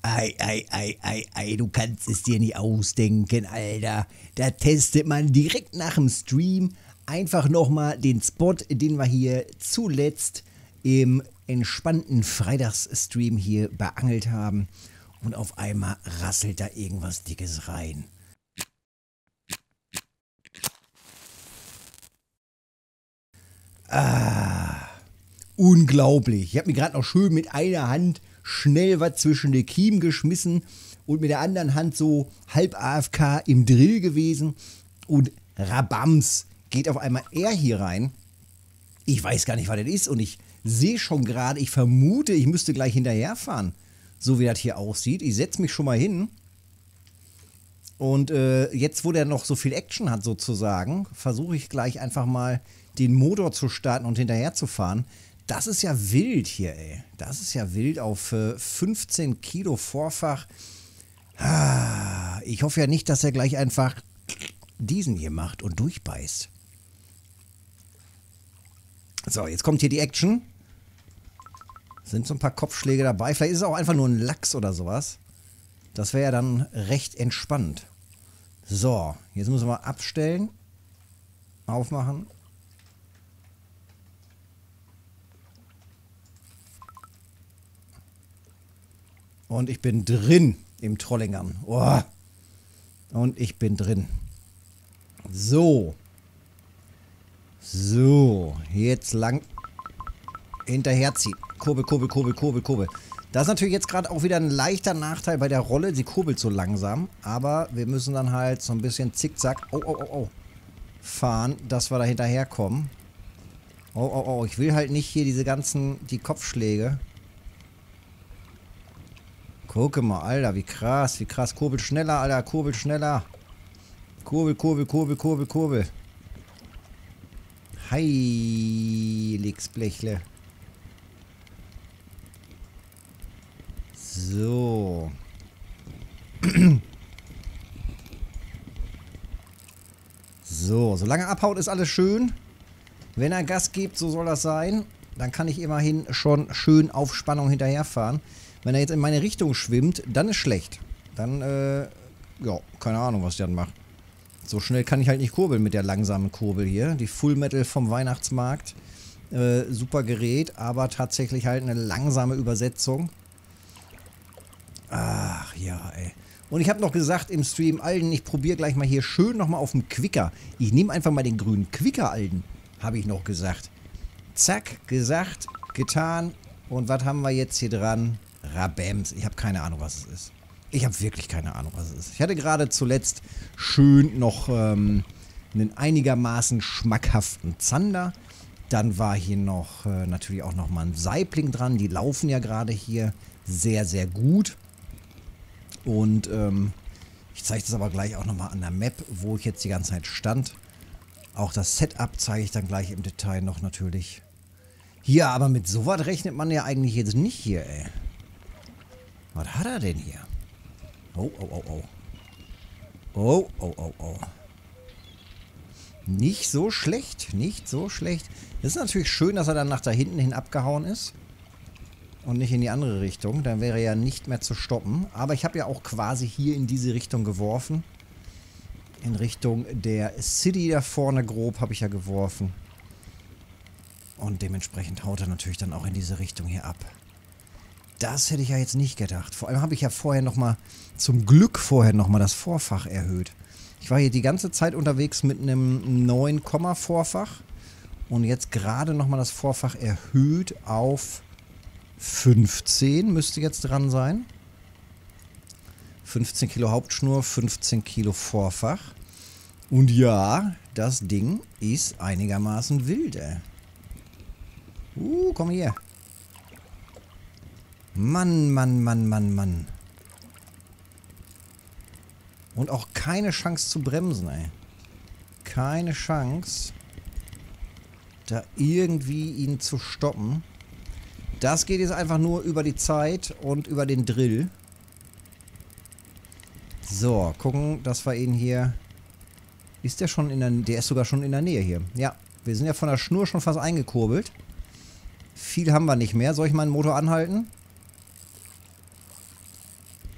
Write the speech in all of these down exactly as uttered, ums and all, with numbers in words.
Ei, ei, ei, ei, ei, du kannst es dir nicht ausdenken, Alter. Da testet man direkt nach dem Stream einfach nochmal den Spot, den wir hier zuletzt im entspannten Freitagsstream hier beangelt haben. Und auf einmal rasselt da irgendwas Dickes rein. Ah, unglaublich. Ich habe mir gerade noch schön mit einer Hand schnell was zwischen die Kiemen geschmissen und mit der anderen Hand so halb A F K im Drill gewesen. Und rabams, geht auf einmal er hier rein. Ich weiß gar nicht, was das ist und ich sehe schon gerade, ich vermute, ich müsste gleich hinterherfahren. So wie das hier aussieht. Ich setze mich schon mal hin. Und äh, jetzt, wo der noch so viel Action hat sozusagen, versuche ich gleich einfach mal den Motor zu starten und hinterher zu fahren. Das ist ja wild hier, ey. Das ist ja wild auf äh, fünfzehn Kilo Vorfach. Ah, ich hoffe ja nicht, dass er gleich einfach diesen hier macht und durchbeißt. So, jetzt kommt hier die Action. Sind so ein paar Kopfschläge dabei. Vielleicht ist es auch einfach nur ein Lachs oder sowas. Das wäre ja dann recht entspannt. So, jetzt müssen wir abstellen. Aufmachen. Und ich bin drin im Trollingern. Oh. Und ich bin drin. So. So. Jetzt lang hinterherziehen. Kurbel, kurbel, kurbel, kurbel, kurbel. Das ist natürlich jetzt gerade auch wieder ein leichter Nachteil bei der Rolle. Sie kurbelt so langsam. Aber wir müssen dann halt so ein bisschen zickzack oh, oh, oh, oh, fahren, dass wir da hinterherkommen. Oh, oh, oh. Ich will halt nicht hier diese ganzen, die Kopfschläge. Gucke mal, Alter, wie krass, wie krass. Kurbel schneller, Alter, kurbel schneller. Kurbel, kurbel, kurbel, kurbel, kurbel. Heiligsblechle. So. So, solange er abhaut, ist alles schön. Wenn er Gas gibt, so soll das sein. Dann kann ich immerhin schon schön auf Spannung hinterherfahren. Wenn er jetzt in meine Richtung schwimmt, dann ist schlecht. Dann, äh, ja, keine Ahnung, was ich dann mache. So schnell kann ich halt nicht kurbeln mit der langsamen Kurbel hier. Die Full Metal vom Weihnachtsmarkt. Äh, super Gerät, aber tatsächlich halt eine langsame Übersetzung. Ach ja, ey. Und ich habe noch gesagt im Stream, Alden, ich probiere gleich mal hier schön nochmal auf dem Quicker. Ich nehme einfach mal den grünen Quicker, Alden, habe ich noch gesagt. Zack, gesagt, getan. Und was haben wir jetzt hier dran? Rabams. Ich habe keine Ahnung, was es ist. Ich habe wirklich keine Ahnung, was es ist. Ich hatte gerade zuletzt schön noch ähm, einen einigermaßen schmackhaften Zander. Dann war hier noch äh, natürlich auch noch mal ein Saibling dran. Die laufen ja gerade hier sehr, sehr gut. Und ähm, ich zeige das aber gleich auch nochmal an der Map, wo ich jetzt die ganze Zeit stand. Auch das Setup zeige ich dann gleich im Detail noch natürlich. Hier, aber mit sowas rechnet man ja eigentlich jetzt nicht hier, ey. Was hat er denn hier? Oh, oh, oh, oh. Oh, oh, oh, oh. Nicht so schlecht, nicht so schlecht. Das ist natürlich schön, dass er dann nach da hinten hin abgehauen ist. Und nicht in die andere Richtung. Dann wäre er ja nicht mehr zu stoppen. Aber ich habe ja auch quasi hier in diese Richtung geworfen. In Richtung der City da vorne grob habe ich ja geworfen. Und dementsprechend haut er natürlich dann auch in diese Richtung hier ab. Das hätte ich ja jetzt nicht gedacht. Vor allem habe ich ja vorher nochmal, zum Glück vorher nochmal das Vorfach erhöht. Ich war hier die ganze Zeit unterwegs mit einem neun Komma Vorfach. Und jetzt gerade nochmal das Vorfach erhöht auf fünfzehn müsste jetzt dran sein. fünfzehn Kilo Hauptschnur, fünfzehn Kilo Vorfach. Und ja, das Ding ist einigermaßen wild, ey. Uh, komm hier. Mann, Mann, Mann, Mann, Mann. Und auch keine Chance zu bremsen, ey. Keine Chance, da irgendwie ihn zu stoppen. Das geht jetzt einfach nur über die Zeit und über den Drill. So, gucken, dass wir ihn hier... Ist der schon in der... Der ist sogar schon in der Nähe hier. Ja, wir sind ja von der Schnur schon fast eingekurbelt. Viel haben wir nicht mehr. Soll ich meinen Motor anhalten?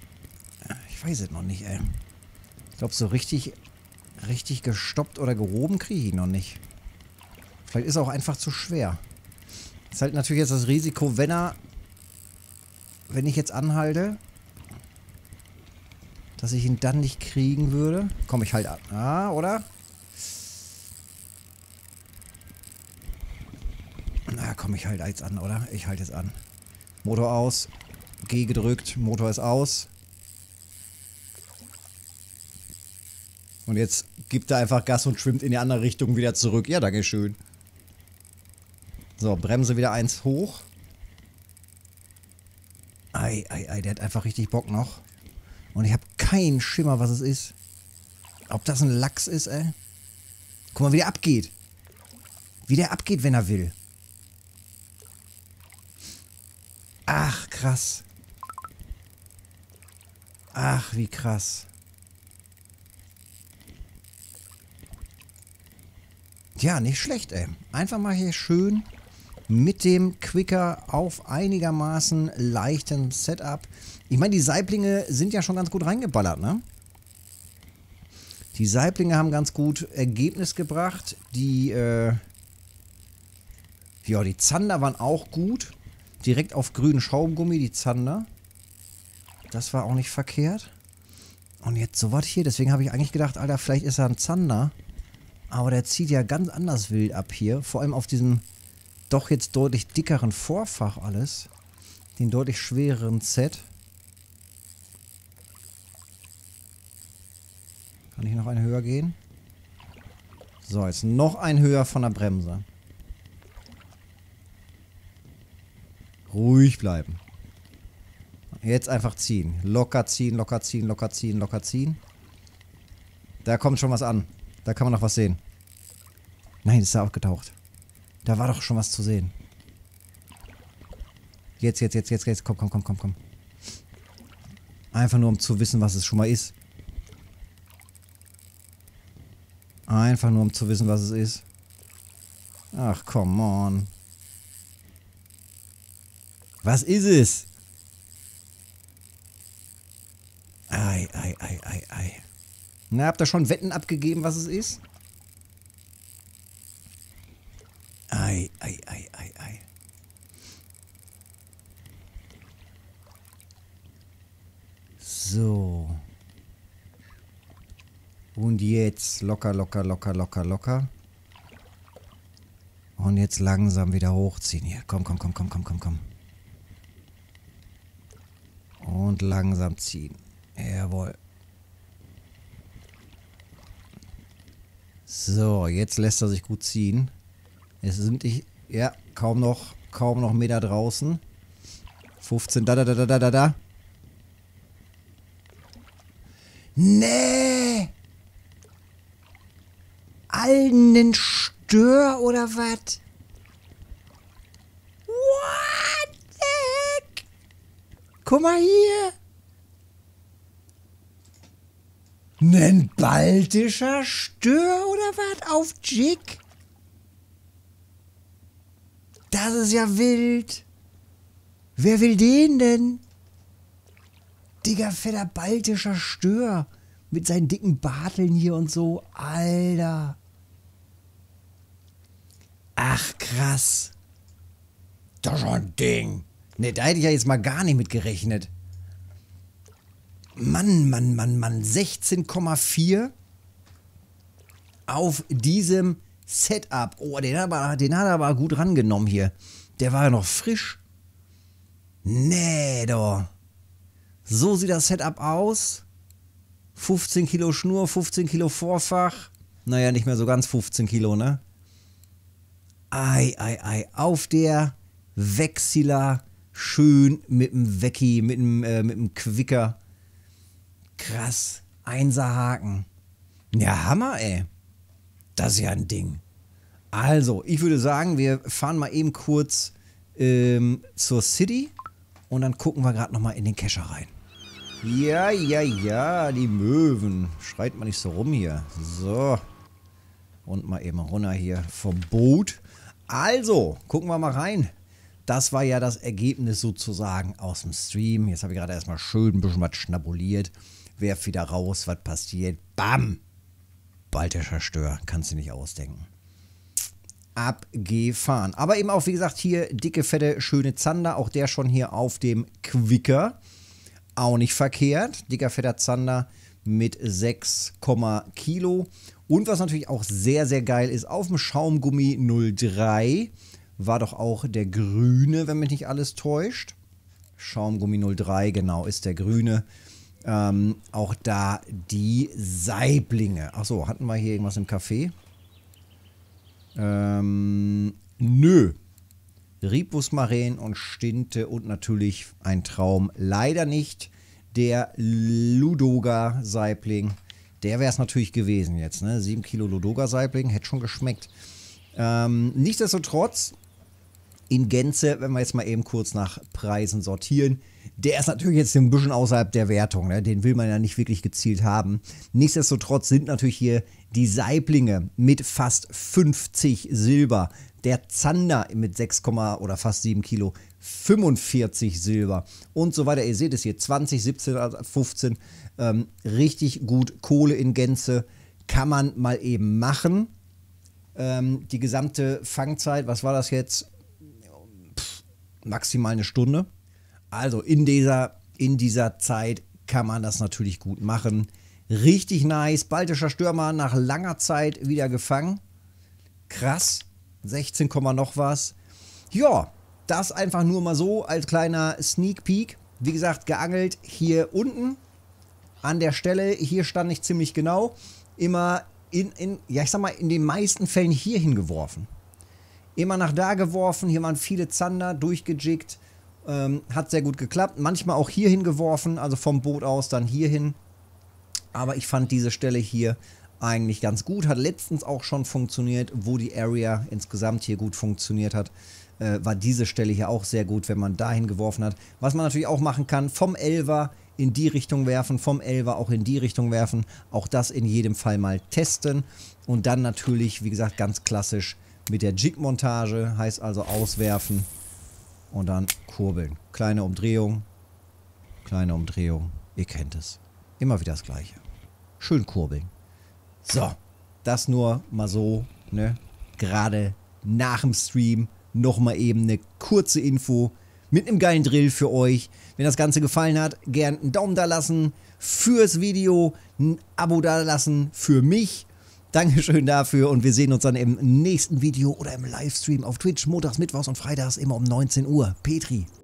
Ich weiß es noch nicht, ey. Ich glaube, so richtig, richtig gestoppt oder gehoben kriege ich ihn noch nicht. Vielleicht ist er auch einfach zu schwer. Ist halt natürlich jetzt das Risiko, wenn er, wenn ich jetzt anhalte, dass ich ihn dann nicht kriegen würde. Komm ich halt an. Ah, oder? Na, komm ich halt jetzt an, oder? Ich halte jetzt an. Motor aus. G gedrückt. Motor ist aus. Und jetzt gibt er einfach Gas und schwimmt in die andere Richtung wieder zurück. Ja, dankeschön. So, Bremse wieder eins hoch. Ei, ei, ei, der hat einfach richtig Bock noch. Und ich habe keinen Schimmer, was es ist. Ob das ein Lachs ist, ey. Guck mal, wie der abgeht. Wie der abgeht, wenn er will. Ach, krass. Ach, wie krass. Ja, nicht schlecht, ey. Einfach mal hier schön mit dem Quicker auf einigermaßen leichtem Setup. Ich meine, die Saiblinge sind ja schon ganz gut reingeballert, ne? Die Saiblinge haben ganz gut Ergebnis gebracht. Die, äh... ja, die Zander waren auch gut. Direkt auf grünen Schaumgummi, die Zander. Das war auch nicht verkehrt. Und jetzt sowas hier. Deswegen habe ich eigentlich gedacht, Alter, vielleicht ist er ein Zander. Aber der zieht ja ganz anders wild ab hier. Vor allem auf diesem doch jetzt deutlich dickeren Vorfach alles. Den deutlich schwereren Set. Kann ich noch einen höher gehen? So, jetzt noch ein höher von der Bremse. Ruhig bleiben. Jetzt einfach ziehen. Locker ziehen, locker ziehen, locker ziehen, locker ziehen. Da kommt schon was an. Da kann man noch was sehen. Nein, ist da aufgetaucht. Da war doch schon was zu sehen. Jetzt, jetzt, jetzt, jetzt, jetzt. Komm, komm, komm, komm, komm. Einfach nur, um zu wissen, was es schon mal ist. Einfach nur, um zu wissen, was es ist. Ach, come on. Was ist es? Ei, ei, ei, ei, ei. Na, habt ihr schon Wetten abgegeben, was es ist? Ei, ei, ei, ei, ei. So. Und jetzt locker, locker, locker, locker, locker. Und jetzt langsam wieder hochziehen hier. Komm, komm, komm, komm, komm, komm, komm. Und langsam ziehen. Jawohl. So, jetzt lässt er sich gut ziehen. Es sind ich, ja, kaum noch, kaum noch Meter draußen. fünfzehn, da, da, da, da, da, da. Nee! Alten Stör oder was? What the heck? Guck mal hier. Nen baltischer Stör oder was auf Jig? Das ist ja wild. Wer will den denn? Digga, fetter baltischer Stör. Mit seinen dicken Barteln hier und so. Alter. Ach, krass. Das ist schon ein Ding. Ne, da hätte ich ja jetzt mal gar nicht mit gerechnet. Mann, Mann, Mann, Mann. sechzehn Komma vier auf diesem Setup. Oh, den hat, er, den hat er aber gut rangenommen hier. Der war ja noch frisch. Nee, doch. So sieht das Setup aus. fünfzehn Kilo Schnur, fünfzehn Kilo Vorfach. Naja, nicht mehr so ganz fünfzehn Kilo, ne? Ei, ei, ei. Auf der Vexilla. Schön mit dem Vecchi, mit dem, äh, mit dem Quicker. Krass. Einser-Haken. Ja, Hammer, ey. Das ist ja ein Ding. Also, ich würde sagen, wir fahren mal eben kurz ähm, zur City. Und dann gucken wir gerade nochmal in den Kescher rein. Ja, ja, ja, die Möwen. Schreit mal nicht so rum hier. So. Und mal eben runter hier vom Boot. Also, gucken wir mal rein. Das war ja das Ergebnis sozusagen aus dem Stream. Jetzt habe ich gerade erstmal schön ein bisschen was schnabuliert. werf wieder raus, was passiert? Bam! Baltischer Stör, kannst du nicht ausdenken. Abgefahren. Aber eben auch, wie gesagt, hier dicke, fette, schöne Zander. Auch der schon hier auf dem Quicker. Auch nicht verkehrt. Dicker, fetter Zander mit sechs Kilo. Und was natürlich auch sehr, sehr geil ist, auf dem Schaumgummi null drei war doch auch der grüne, wenn mich nicht alles täuscht. Schaumgummi null drei, genau, ist der grüne. Ähm, auch da die Saiblinge. Achso, hatten wir hier irgendwas im Café? Ähm, nö. Ripus Maren und Stinte und natürlich ein Traum. Leider nicht der Ludoga Saibling. Der wäre es natürlich gewesen jetzt, ne? sieben Kilo Ludoga Saibling, hätte schon geschmeckt. Ähm, nichtsdestotrotz, in Gänze, wenn wir jetzt mal eben kurz nach Preisen sortieren, der ist natürlich jetzt ein bisschen außerhalb der Wertung, ne? Den will man ja nicht wirklich gezielt haben. Nichtsdestotrotz sind natürlich hier die Saiblinge mit fast fünfzig Silber, der Zander mit sechs, oder fast sieben Kilo, fünfundvierzig Silber und so weiter. Ihr seht es hier, zwanzig, siebzehn, fünfzehn, ähm, richtig gut Kohle in Gänze, kann man mal eben machen. Ähm, die gesamte Fangzeit, was war das jetzt? Pff, maximal eine Stunde. Also in dieser, in dieser Zeit kann man das natürlich gut machen. Richtig nice. Baltischer Stürmer nach langer Zeit wieder gefangen. Krass. sechzehn, noch was. Ja, das einfach nur mal so als kleiner Sneak Peek. Wie gesagt, geangelt hier unten an der Stelle. Hier stand ich ziemlich genau. Immer in, in, ja ich sag mal, in den meisten Fällen hier hingeworfen. Immer nach da geworfen. Hier waren viele Zander durchgejiggt. Ähm, hat sehr gut geklappt. Manchmal auch hier hingeworfen, also vom Boot aus dann hier hin. Aber ich fand diese Stelle hier eigentlich ganz gut. Hat letztens auch schon funktioniert, wo die Area insgesamt hier gut funktioniert hat. Äh, war diese Stelle hier auch sehr gut, wenn man dahin geworfen hat. Was man natürlich auch machen kann, vom Elfer in die Richtung werfen, vom Elfer auch in die Richtung werfen. Auch das in jedem Fall mal testen. Und dann natürlich, wie gesagt, ganz klassisch mit der Jig-Montage. Heißt also auswerfen und dann kurbeln. Kleine Umdrehung, kleine Umdrehung. Ihr kennt es. Immer wieder das Gleiche. Schön kurbeln. So, das nur mal so, ne? Gerade nach dem Stream nochmal eben eine kurze Info mit einem geilen Drill für euch. Wenn das Ganze gefallen hat, gern einen Daumen da lassen fürs Video, ein Abo da lassen für mich. Dankeschön dafür und wir sehen uns dann im nächsten Video oder im Livestream auf Twitch, montags, mittwochs und freitags immer um neunzehn Uhr. Petri.